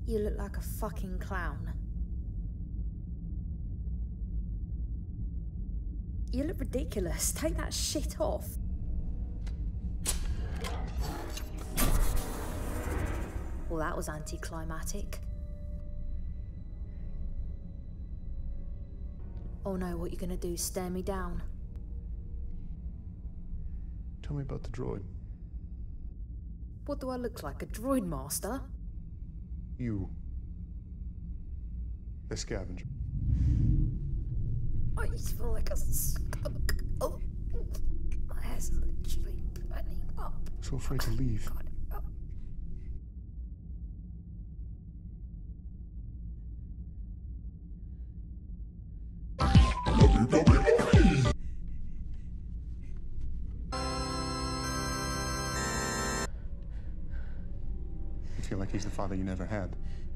You look like a fucking clown. You look ridiculous. Take that shit off. Well, that was anticlimactic. Oh no, what you gonna do? Stare me down? Tell me about the droid. What do I look like? A droid master? You. The scavenger. I just feel like a skunk. Oh, my hair's literally burning up. So afraid to leave. God. Oh. You feel like he's the father you never had.